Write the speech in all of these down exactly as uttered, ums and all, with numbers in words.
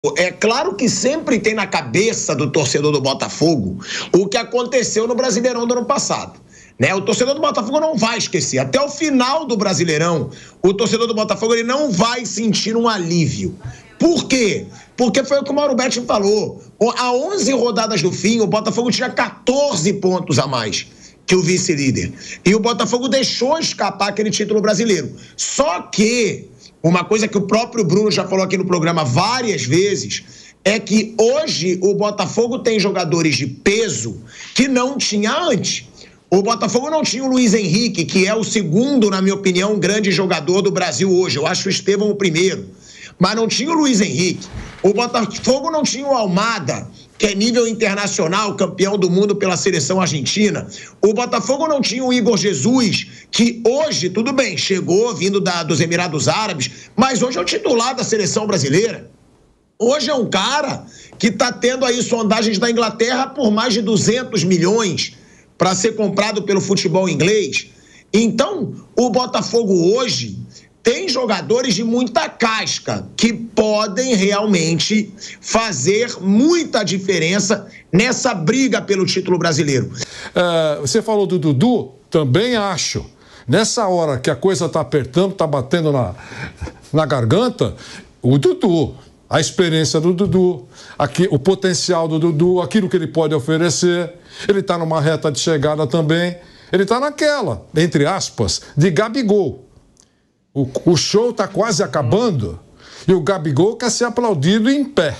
É claro que sempre tem na cabeça do torcedor do Botafogo o que aconteceu no Brasileirão do ano passado. Né? O torcedor do Botafogo não vai esquecer. Até o final do Brasileirão, o torcedor do Botafogo ele não vai sentir um alívio. Por quê? Porque foi o que o Mauro Betti falou. Há onze rodadas do fim, o Botafogo tinha quatorze pontos a mais que o vice-líder. E o Botafogo deixou escapar aquele título brasileiro. Só que uma coisa que o próprio Bruno já falou aqui no programa várias vezes é que hoje o Botafogo tem jogadores de peso que não tinha antes. O Botafogo não tinha o Luiz Henrique, que é o segundo, na minha opinião, grande jogador do Brasil hoje. Eu acho o Estevão o primeiro. Mas não tinha o Luiz Henrique. O Botafogo não tinha o Almada, que é nível internacional, campeão do mundo pela seleção argentina. O Botafogo não tinha o Igor Jesus, que hoje, tudo bem, chegou vindo da, dos Emirados Árabes, mas hoje é o titular da seleção brasileira. Hoje é um cara que está tendo aí sondagens da Inglaterra por mais de duzentos milhões para ser comprado pelo futebol inglês. Então, o Botafogo hoje tem jogadores de muita casca que podem realmente fazer muita diferença nessa briga pelo título brasileiro. É, você falou do Dudu, também acho. Nessa hora que a coisa está apertando, está batendo na, na garganta, o Dudu, a experiência do Dudu, aqui, o potencial do Dudu, aquilo que ele pode oferecer, ele está numa reta de chegada também, ele está naquela, entre aspas, de Gabigol. O, o show está quase acabando e o Gabigol quer ser aplaudido em pé.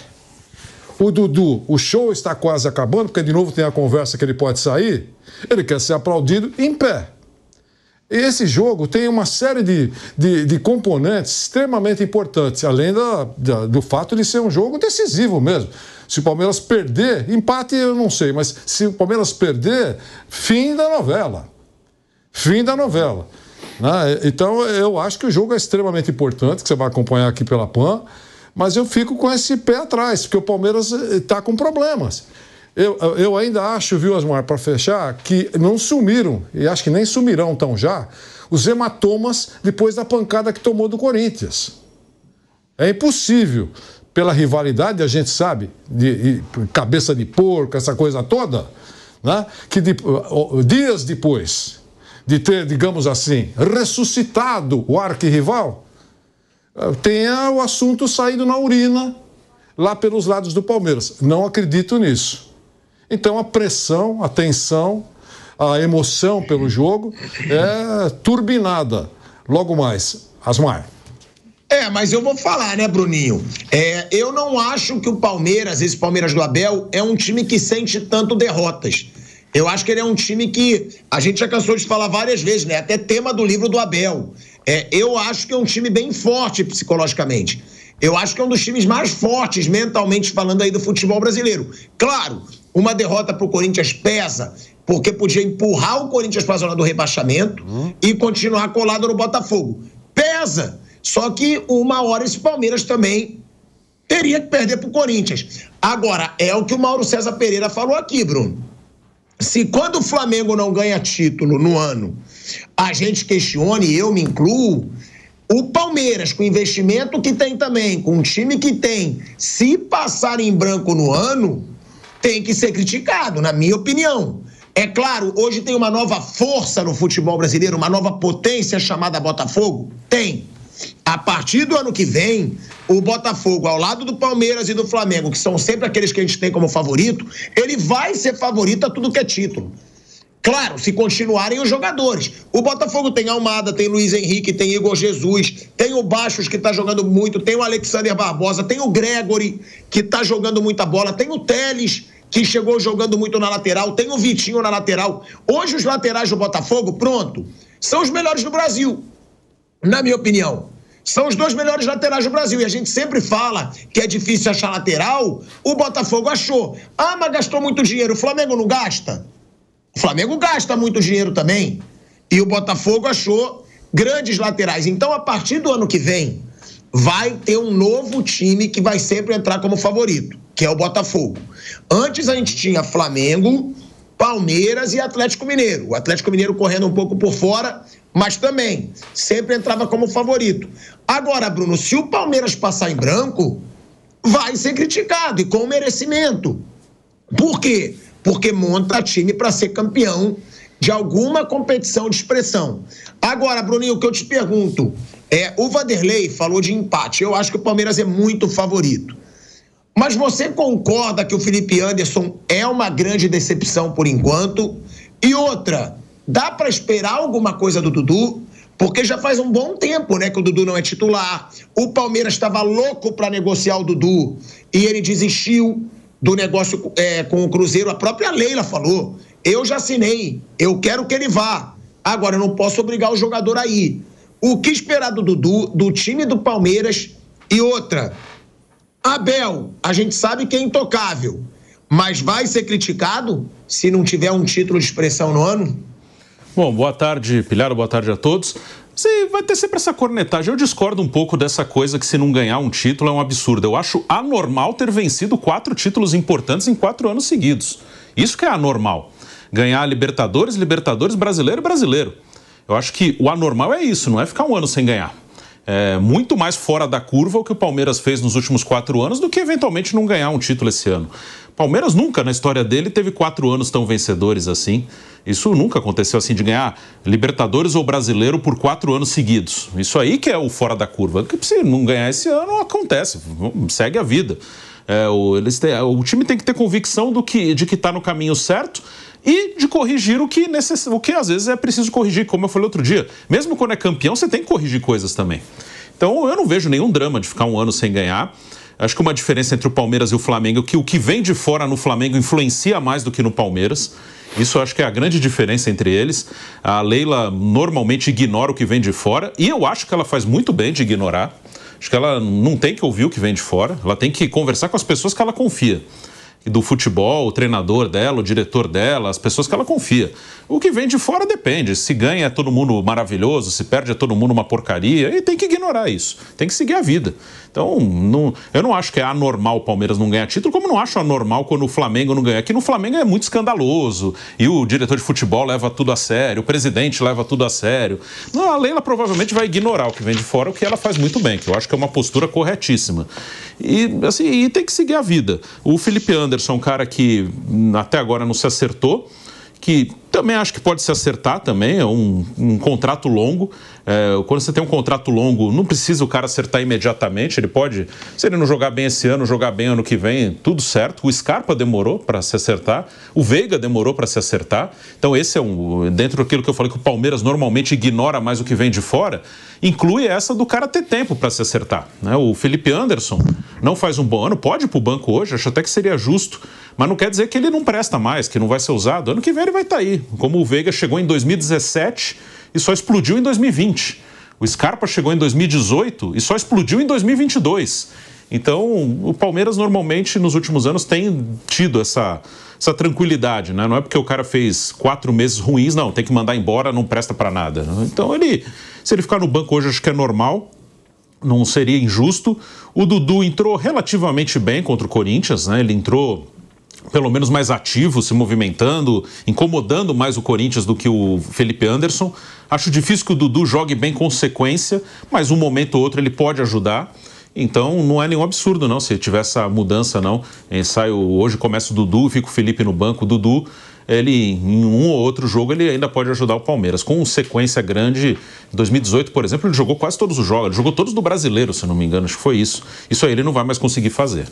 O Dudu, o show está quase acabando, porque de novo tem a conversa que ele pode sair, ele quer ser aplaudido em pé. E esse jogo tem uma série de, de, de componentes extremamente importantes, além da, da, do fato de ser um jogo decisivo mesmo. Se o Palmeiras perder, empate eu não sei, mas se o Palmeiras perder, fim da novela. Fim da novela. Então, eu acho que o jogo é extremamente importante, que você vai acompanhar aqui pela Pan, mas eu fico com esse pé atrás, porque o Palmeiras está com problemas. Eu, eu ainda acho, viu, Asmar, para fechar, que não sumiram, e acho que nem sumirão tão já, os hematomas depois da pancada que tomou do Corinthians. É impossível, pela rivalidade, a gente sabe, de, de cabeça de porco, essa coisa toda, né, que de, dias depois de ter, digamos assim, ressuscitado o arquirrival, tenha o assunto saído na urina lá pelos lados do Palmeiras. Não acredito nisso. Então a pressão, a tensão, a emoção pelo jogo é turbinada. Logo mais, Asmar. É, mas eu vou falar, né, Bruninho? É, eu não acho que o Palmeiras, esse Palmeiras do Abel, é um time que sente tanto derrotas. Eu acho que ele é um time que a gente já cansou de falar várias vezes, né? Até tema do livro do Abel. É, eu acho que é um time bem forte psicologicamente. Eu acho que é um dos times mais fortes mentalmente falando aí do futebol brasileiro. Claro, uma derrota pro Corinthians pesa, porque podia empurrar o Corinthians para a zona do rebaixamento uhum. e continuar colado no Botafogo. Pesa. Só que uma hora esse Palmeiras também teria que perder pro Corinthians. Agora, é o que o Mauro César Pereira falou aqui, Bruno. Se quando o Flamengo não ganha título no ano, a gente questione, e eu me incluo, o Palmeiras, com o investimento que tem também, com o time que tem, se passar em branco no ano, tem que ser criticado, na minha opinião. É claro, hoje tem uma nova força no futebol brasileiro, uma nova potência chamada Botafogo? Tem. A partir do ano que vem, o Botafogo, ao lado do Palmeiras e do Flamengo, que são sempre aqueles que a gente tem como favorito, ele vai ser favorito a tudo que é título. Claro, se continuarem os jogadores. O Botafogo tem Almada, tem Luiz Henrique, tem Igor Jesus, tem o Bastos, que tá jogando muito, tem o Alexander Barbosa, tem o Gregory, que tá jogando muita bola, tem o Teles, que chegou jogando muito na lateral, tem o Vitinho na lateral. Hoje os laterais do Botafogo, pronto, são os melhores do Brasil, na minha opinião. São os dois melhores laterais do Brasil. E a gente sempre fala que é difícil achar lateral. O Botafogo achou. Ah, mas gastou muito dinheiro. O Flamengo não gasta? O Flamengo gasta muito dinheiro também. E o Botafogo achou grandes laterais. Então, a partir do ano que vem, vai ter um novo time que vai sempre entrar como favorito, que é o Botafogo. Antes a gente tinha Flamengo, Palmeiras e Atlético Mineiro. O Atlético Mineiro correndo um pouco por fora, mas também sempre entrava como favorito. Agora, Bruno, se o Palmeiras passar em branco, vai ser criticado e com merecimento. Por quê? Porque monta time para ser campeão de alguma competição de expressão. Agora, Bruninho, o que eu te pergunto é, o Vanderlei falou de empate. Eu acho que o Palmeiras é muito favorito. Mas você concorda que o Felipe Anderson é uma grande decepção por enquanto? E outra, dá para esperar alguma coisa do Dudu? Porque já faz um bom tempo, né, que o Dudu não é titular. O Palmeiras estava louco para negociar o Dudu e ele desistiu do negócio é, com o Cruzeiro. A própria Leila falou, eu já assinei, eu quero que ele vá. Agora, eu não posso obrigar o jogador a ir. O que esperar do Dudu, do time do Palmeiras? E outra, Abel, a gente sabe que é intocável, mas vai ser criticado se não tiver um título de expressão no ano? Bom, boa tarde, Pilharo, boa tarde a todos. Você vai ter sempre essa cornetagem. Eu discordo um pouco dessa coisa que se não ganhar um título é um absurdo. Eu acho anormal ter vencido quatro títulos importantes em quatro anos seguidos. Isso que é anormal. Ganhar Libertadores, Libertadores, Brasileiro e Brasileiro. Eu acho que o anormal é isso, não é ficar um ano sem ganhar. É muito mais fora da curva o que o Palmeiras fez nos últimos quatro anos do que eventualmente não ganhar um título esse ano. Palmeiras nunca na história dele teve quatro anos tão vencedores assim. Isso nunca aconteceu assim, de ganhar Libertadores ou Brasileiro por quatro anos seguidos. Isso aí que é o fora da curva. Porque se não ganhar esse ano, acontece, segue a vida. É, o, eles têm, o time tem que ter convicção do que, de que está no caminho certo e de corrigir o que, necess... o que às vezes é preciso corrigir, como eu falei outro dia. Mesmo quando é campeão, você tem que corrigir coisas também. Então eu não vejo nenhum drama de ficar um ano sem ganhar. Acho que uma diferença entre o Palmeiras e o Flamengo é que o que vem de fora no Flamengo influencia mais do que no Palmeiras. Isso eu acho que é a grande diferença entre eles. A Leila normalmente ignora o que vem de fora e eu acho que ela faz muito bem de ignorar. Acho que ela não tem que ouvir o que vem de fora, ela tem que conversar com as pessoas que ela confia. Do futebol, o treinador dela, o diretor dela, as pessoas que ela confia. O que vem de fora depende. Se ganha é todo mundo maravilhoso, se perde é todo mundo uma porcaria, e tem que ignorar isso. Tem que seguir a vida. Então, não, eu não acho que é anormal o Palmeiras não ganhar título, como não acho anormal quando o Flamengo não ganha. Aqui no Flamengo é muito escandaloso, e o diretor de futebol leva tudo a sério, o presidente leva tudo a sério. Não, a Leila provavelmente vai ignorar o que vem de fora, o que ela faz muito bem, que eu acho que é uma postura corretíssima. E, assim, e tem que seguir a vida. O Felipe Anderson é um cara que até agora não se acertou, que também acho que pode se acertar também, é um, um contrato longo. É, quando você tem um contrato longo, não precisa o cara acertar imediatamente, ele pode, se ele não jogar bem esse ano, jogar bem ano que vem, tudo certo. O Scarpa demorou para se acertar, o Veiga demorou para se acertar. Então esse é um, dentro daquilo que eu falei que o Palmeiras normalmente ignora mais o que vem de fora, inclui essa do cara ter tempo para se acertar, né? O Felipe Anderson não faz um bom ano, pode ir para o banco hoje, acho até que seria justo, mas não quer dizer que ele não presta mais, que não vai ser usado. Ano que vem ele vai estar aí, como o Veiga chegou em dois mil e dezessete e só explodiu em dois mil e vinte. O Scarpa chegou em dois mil e dezoito e só explodiu em dois mil e vinte e dois. Então, o Palmeiras normalmente nos últimos anos tem tido essa, essa tranquilidade, né? Não é porque o cara fez quatro meses ruins, não, tem que mandar embora, não presta para nada. Então, ele, se ele ficar no banco hoje, acho que é normal, não seria injusto. O Dudu entrou relativamente bem contra o Corinthians, né? Ele entrou pelo menos mais ativo, se movimentando, incomodando mais o Corinthians do que o Felipe Anderson. Acho difícil que o Dudu jogue bem com sequência, mas um momento ou outro ele pode ajudar. Então não é nenhum absurdo não, se tiver essa mudança não. Ensaio, hoje começa o Dudu, fica o Felipe no banco. O Dudu, ele em um ou outro jogo ele ainda pode ajudar o Palmeiras. Com sequência grande, em dois mil e dezoito, por exemplo, ele jogou quase todos os jogos. Ele jogou todos do Brasileiro, se não me engano, acho que foi isso. Isso aí ele não vai mais conseguir fazer.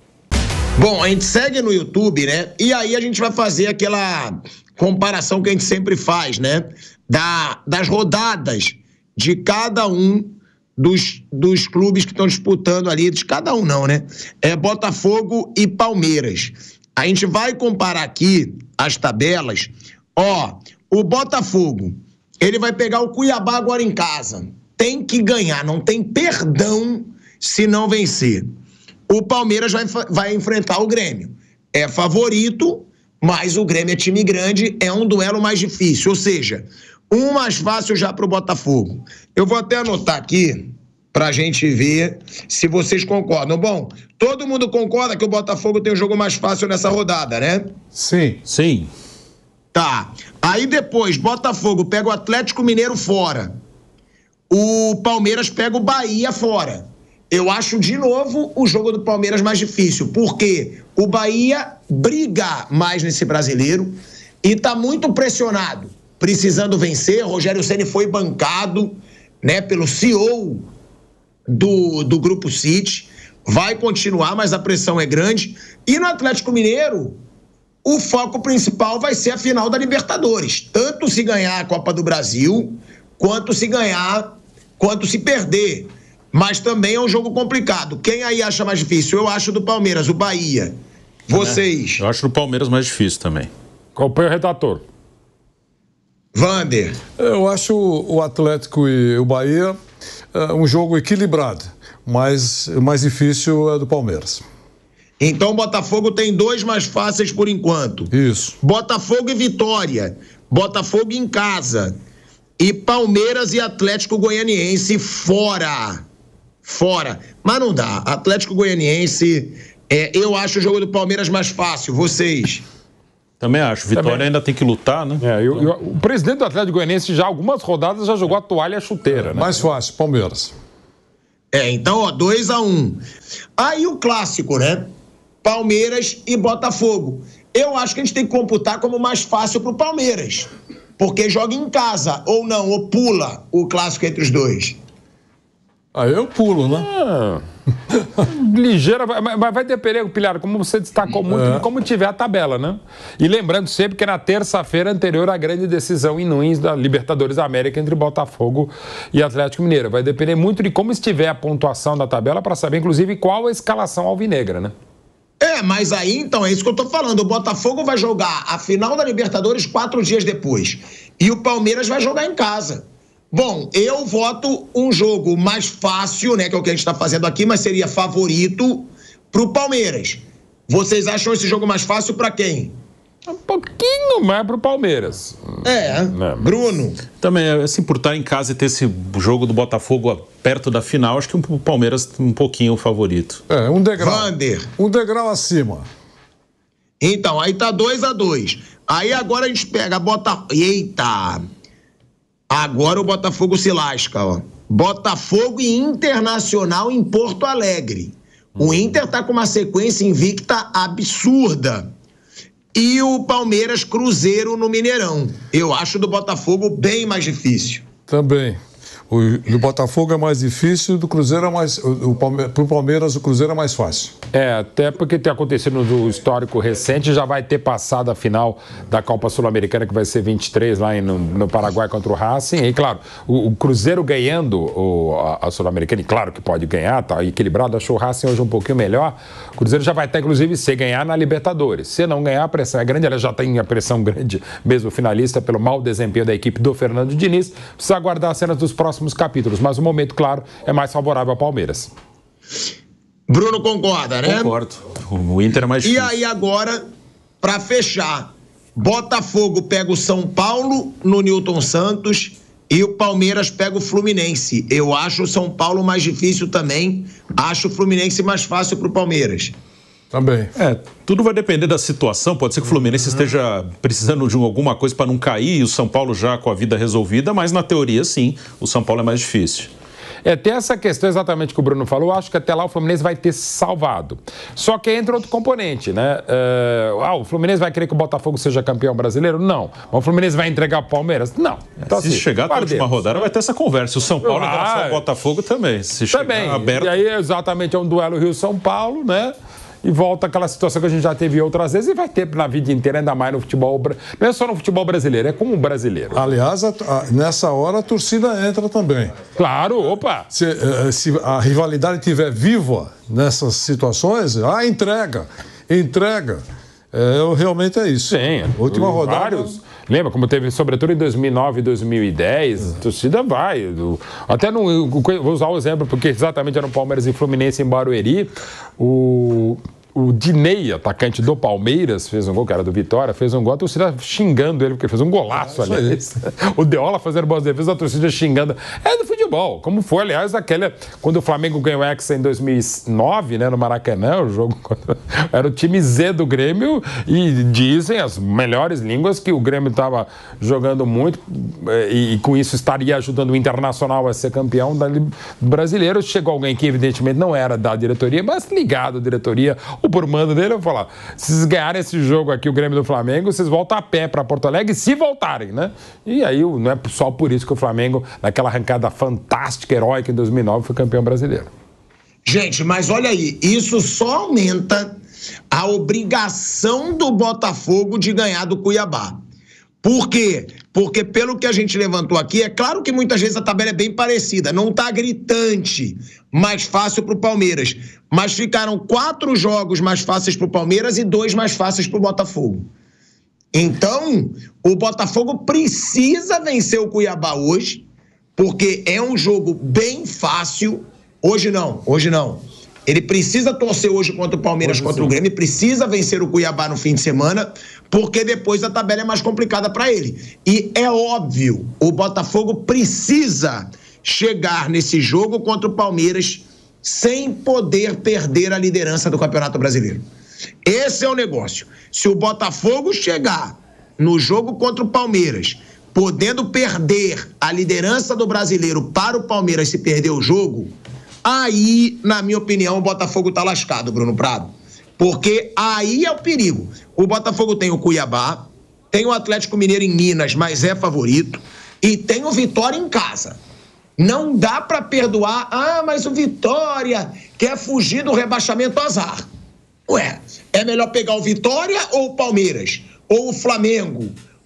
Bom, a gente segue no YouTube, né? E aí a gente vai fazer aquela comparação que a gente sempre faz, né? Da, das rodadas de cada um dos, dos clubes que estão disputando ali, de cada um não, né? É Botafogo e Palmeiras. A gente vai comparar aqui as tabelas. Ó, o Botafogo, ele vai pegar o Cuiabá agora em casa. Tem que ganhar, não tem perdão se não vencer. O Palmeiras vai, vai enfrentar o Grêmio. É favorito, mas o Grêmio é time grande, é um duelo mais difícil. Ou seja, um mais fácil já para o Botafogo. Eu vou até anotar aqui para a gente ver se vocês concordam. Bom, todo mundo concorda que o Botafogo tem um jogo mais fácil nessa rodada, né? Sim. Sim. Tá. Aí depois, Botafogo pega o Atlético Mineiro fora. O Palmeiras pega o Bahia fora. eu acho de novo o jogo do Palmeiras mais difícil, porque o Bahia briga mais nesse brasileiro e tá muito pressionado, precisando vencer. Rogério Ceni foi bancado, né, pelo C E O do, do Grupo City, vai continuar, mas a pressão é grande. E no Atlético Mineiro, o foco principal vai ser a final da Libertadores, tanto se ganhar a Copa do Brasil, quanto se ganhar, quanto se perder. Mas também é um jogo complicado. Quem aí acha mais difícil? Eu acho do Palmeiras, o Bahia. Vocês? Eu acho do Palmeiras mais difícil também. Acompanha o redator. Vander? Eu acho o Atlético e o Bahia uh, um jogo equilibrado, mas o mais difícil é do Palmeiras. Então o Botafogo tem dois mais fáceis por enquanto. Isso. Botafogo e Vitória. Botafogo em casa. E Palmeiras e Atlético Goianiense fora. Fora. Mas não dá. Atlético Goianiense, é, eu acho o jogo do Palmeiras mais fácil. Vocês? Também acho. Vitória Também. ainda tem que lutar, né? É, eu, eu, o presidente do Atlético Goianiense já algumas rodadas já jogou a toalha e a chuteira, né? Mais fácil, Palmeiras. É, então, ó, dois a um. Aí o clássico, né? Palmeiras e Botafogo. Eu acho que a gente tem que computar como mais fácil pro Palmeiras. Porque joga em casa, ou não, ou pula o clássico entre os dois. Aí eu pulo, né? Ah, ligeira, mas vai depender, Pilhar, como você destacou muito, É. de como tiver a tabela, né? E lembrando sempre que na terça-feira anterior à grande decisão em Nunes da Libertadores da América entre Botafogo e Atlético Mineiro. Vai depender muito de como estiver a pontuação da tabela para saber, inclusive, qual a escalação alvinegra, né? É, mas aí, então, é isso que eu tô falando. O Botafogo vai jogar a final da Libertadores quatro dias depois. E o Palmeiras vai jogar em casa. Bom, eu voto um jogo mais fácil, né, que é o que a gente tá fazendo aqui, mas seria favorito pro Palmeiras. Vocês acham esse jogo mais fácil pra quem? Um pouquinho mais pro Palmeiras. É, Bruno. Também, assim, por estar em casa e ter esse jogo do Botafogo perto da final, acho que o Palmeiras um pouquinho o favorito. É, um degrau. Vander. Um degrau acima. Então, aí tá dois a dois. Aí agora a gente pega, bota... Eita! Agora o Botafogo se lasca, ó. Botafogo e Internacional em Porto Alegre. O Inter tá com uma sequência invicta absurda. E o Palmeiras Cruzeiro no Mineirão. Eu acho do Botafogo bem mais difícil. Também. O do Botafogo é mais difícil, do Cruzeiro é mais... O, o Palme, pro Palmeiras, o Cruzeiro é mais fácil. É, até porque tem acontecido no histórico recente, já vai ter passado a final da Copa Sul-Americana, que vai ser vinte e três lá em, no, no Paraguai contra o Racing. E, claro, o, o Cruzeiro ganhando o, a, a Sul-Americana, e claro que pode ganhar, tá equilibrado, achou o Racing hoje um pouquinho melhor. O Cruzeiro já vai até, inclusive, se ganhar na Libertadores. Se não ganhar, a pressão é grande, ela já tem a pressão grande, mesmo finalista, pelo mau desempenho da equipe do Fernando Diniz. Precisa aguardar as cenas dos próximos capítulos, mas o momento, claro, é mais favorável ao Palmeiras. Bruno concorda, né? Concordo. O Inter é mais E difícil. aí agora, pra fechar, Botafogo pega o São Paulo no Newton Santos e o Palmeiras pega o Fluminense. Eu acho o São Paulo mais difícil também, acho o Fluminense mais fácil pro Palmeiras. Também. É, tudo vai depender da situação. Pode ser que o Fluminense esteja precisando de alguma coisa para não cair e o São Paulo já com a vida resolvida, mas na teoria, sim, o São Paulo é mais difícil. É, tem essa questão exatamente que o Bruno falou, eu acho que até lá o Fluminense vai ter salvado. Só que entra outro componente, né? Uh, ah, o Fluminense vai querer que o Botafogo seja campeão brasileiro? Não. Mas o Fluminense vai entregar o Palmeiras? Não. Então, Se assim, chegar até a última rodada, vai ter essa conversa. O São Paulo, Ah, em relação ao é. Botafogo, também. Se chegar Também. aberto... E aí, exatamente, é um duelo Rio-São Paulo, né? E volta aquela situação que a gente já teve outras vezes e vai ter na vida inteira, ainda mais no futebol. bra- Não é só no futebol brasileiro, é como o brasileiro. Aliás, a- a- nessa hora a torcida entra também. Claro, opa! Se, eh, se a rivalidade estiver viva nessas situações, ah, entrega, entrega. É, eu- realmente é isso. Sim. Última rodada. Vários. Lembra como teve, sobretudo em dois mil e nove e dois mil e dez, a torcida vai. do- Até no, vou usar o exemplo, porque exatamente era no Palmeiras e Fluminense em Barueri. O, o Dinei, atacante do Palmeiras, fez um gol, que era do Vitória, fez um gol, a torcida xingando ele, porque fez um golaço, É, isso aliás. O Deola fazendo boas defesas, a torcida xingando. É do futebol. futebol, como foi, aliás, aquele, quando o Flamengo ganhou o Hexa em dois mil e nove, né, no Maracanã, o jogo contra, era o time Z do Grêmio, e dizem as melhores línguas que o Grêmio estava jogando muito e, e com isso estaria ajudando o Internacional a ser campeão da, do brasileiro. Chegou alguém que evidentemente não era da diretoria, mas ligado à diretoria, o por mando dele, eu vou falar, se vocês ganharem esse jogo aqui, o Grêmio do Flamengo, vocês voltam a pé para Porto Alegre, se voltarem, né? E aí não é só por isso que o Flamengo, naquela arrancada fantástica, heróica em dois mil e nove, foi campeão brasileiro. Gente, mas olha aí, isso só aumenta a obrigação do Botafogo de ganhar do Cuiabá. Por quê? Porque pelo que a gente levantou aqui, é claro que muitas vezes a tabela é bem parecida, não tá gritante, mais fácil pro Palmeiras, mas ficaram quatro jogos mais fáceis pro Palmeiras e dois mais fáceis pro Botafogo. Então, o Botafogo precisa vencer o Cuiabá hoje, porque é um jogo bem fácil. Hoje não, hoje não. Ele precisa torcer hoje contra o Palmeiras, hoje, contra sim. o Grêmio, precisa vencer o Cuiabá no fim de semana, porque depois a tabela é mais complicada para ele. E é óbvio, o Botafogo precisa chegar nesse jogo contra o Palmeiras sem poder perder a liderança do Campeonato Brasileiro. Esse é o negócio. Se o Botafogo chegar no jogo contra o Palmeiras, podendo perder a liderança do Brasileiro para o Palmeiras se perder o jogo, aí, na minha opinião, o Botafogo tá lascado, Bruno Prado. Porque aí é o perigo. O Botafogo tem o Cuiabá, tem o Atlético Mineiro em Minas, mas é favorito, e tem o Vitória em casa. Não dá pra perdoar, ah, mas o Vitória quer fugir do rebaixamento, azar. Ué, é melhor pegar o Vitória ou o Palmeiras? Ou o Flamengo?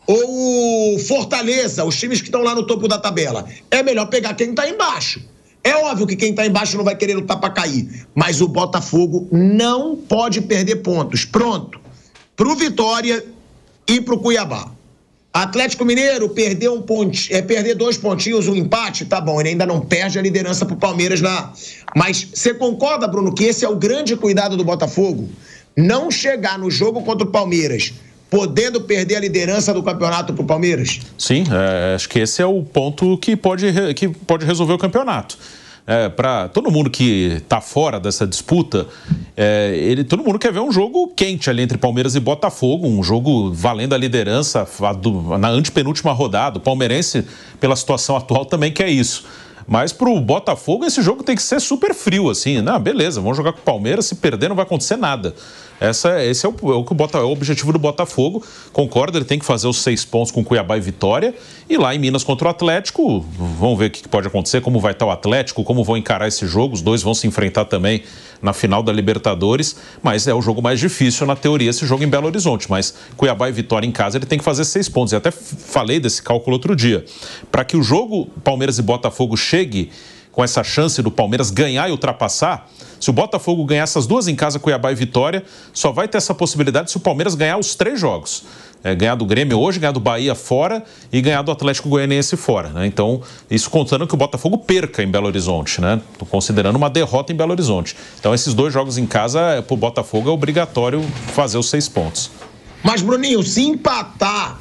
Ou o Fortaleza, os times que estão lá no topo da tabela? É melhor pegar quem tá embaixo. É óbvio que quem está embaixo não vai querer lutar para cair, mas o Botafogo não pode perder pontos. Pronto, pro Vitória e pro Cuiabá. Atlético Mineiro perdeu um ponti, é, perder dois pontinhos, um empate, tá bom, ele ainda não perde a liderança pro Palmeiras lá. Mas você concorda, Bruno, que esse é o grande cuidado do Botafogo? Não chegar no jogo contra o Palmeiras podendo perder a liderança do campeonato pro Palmeiras? Sim, é, acho que esse é o ponto que pode, que pode resolver o campeonato. É, para todo mundo que está fora dessa disputa, é, ele, todo mundo quer ver um jogo quente ali entre Palmeiras e Botafogo, um jogo valendo a liderança a do, na antepenúltima rodada. O palmeirense, pela situação atual, também quer isso. Mas pro Botafogo esse jogo tem que ser super frio, assim. Não, beleza, vamos jogar com o Palmeiras, se perder não vai acontecer nada. Essa, esse é o, é, o, é o objetivo do Botafogo. Concordo, ele tem que fazer os seis pontos com Cuiabá e Vitória. E lá em Minas contra o Atlético, vamos ver o que pode acontecer, como vai estar o Atlético, como vão encarar esse jogo. Os dois vão se enfrentar também na final da Libertadores. Mas é o jogo mais difícil, na teoria, esse jogo em Belo Horizonte. Mas Cuiabá e Vitória em casa, ele tem que fazer seis pontos. E até falei desse cálculo outro dia. Para que o jogo Palmeiras e Botafogo chegue com essa chance do Palmeiras ganhar e ultrapassar, se o Botafogo ganhar essas duas em casa, Cuiabá e Vitória, só vai ter essa possibilidade se o Palmeiras ganhar os três jogos. É, ganhar do Grêmio hoje, ganhar do Bahia fora e ganhar do Atlético Goianiense fora, né? Então, isso contando que o Botafogo perca em Belo Horizonte, né? Tô considerando uma derrota em Belo Horizonte. Então, esses dois jogos em casa, pro Botafogo é obrigatório fazer os seis pontos. Mas, Bruninho, se empatar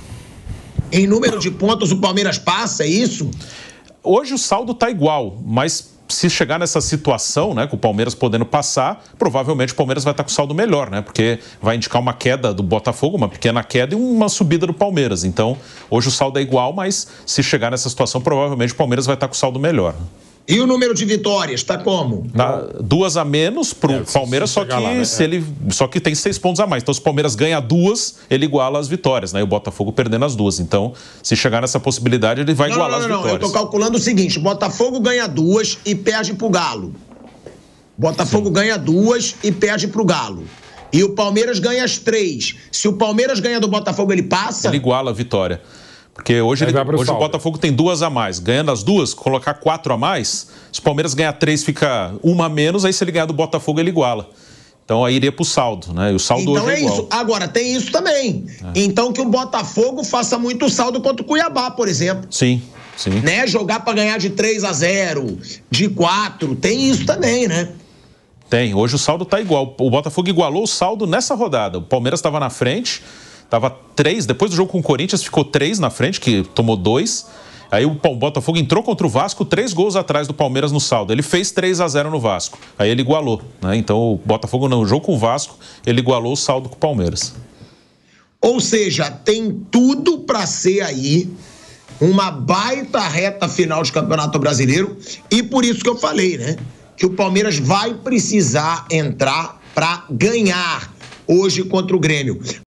em número de pontos, o Palmeiras passa, é isso? Hoje o saldo está igual, mas se chegar nessa situação, né, com o Palmeiras podendo passar, provavelmente o Palmeiras vai estar com saldo melhor, né? Porque vai indicar uma queda do Botafogo, uma pequena queda e uma subida do Palmeiras. Então, hoje o saldo é igual, mas se chegar nessa situação, provavelmente o Palmeiras vai estar com saldo melhor. E o número de vitórias, tá como? Tá duas a menos pro é, Palmeiras, só que, lá, né? se ele, só que tem seis pontos a mais. Então, se o Palmeiras ganha duas, ele iguala as vitórias, né? E o Botafogo perdendo as duas. Então, se chegar nessa possibilidade, ele vai não, igualar não, não, as vitórias. Não, eu tô calculando o seguinte, Botafogo ganha duas e perde pro Galo. Botafogo Sim. ganha duas e perde pro Galo. E o Palmeiras ganha as três. Se o Palmeiras ganha do Botafogo, ele passa? Ele iguala a vitória. Porque hoje, ele, hoje o Botafogo tem duas a mais. Ganhando as duas, colocar quatro a mais, se o Palmeiras ganhar três, fica uma a menos, aí se ele ganhar do Botafogo, ele iguala. Então aí iria pro saldo, né? E o saldo então hoje é, é igual. Isso. Agora, tem isso também. É. Então que o Botafogo faça muito saldo contra o Cuiabá, por exemplo. Sim, sim. Né? Jogar para ganhar de três a zero, de quatro, tem isso também, né? Tem. Hoje o saldo tá igual. O Botafogo igualou o saldo nessa rodada. O Palmeiras estava na frente... Tava três, depois do jogo com o Corinthians ficou três na frente, que tomou dois. Aí o Botafogo entrou contra o Vasco, três gols atrás do Palmeiras no saldo. Ele fez três a zero no Vasco. Aí ele igualou, né? Então o Botafogo no jogo com o Vasco, ele igualou o saldo com o Palmeiras. Ou seja, tem tudo para ser aí uma baita reta final de Campeonato Brasileiro, e por isso que eu falei, né? Que o Palmeiras vai precisar entrar para ganhar hoje contra o Grêmio.